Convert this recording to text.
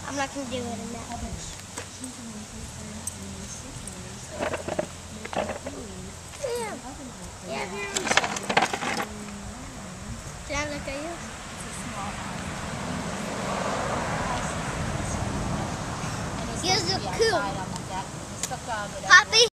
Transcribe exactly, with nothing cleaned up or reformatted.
I'm not going to do it in that one. Yeah. Yeah, here. Did I look at you? You look cool. Poppy?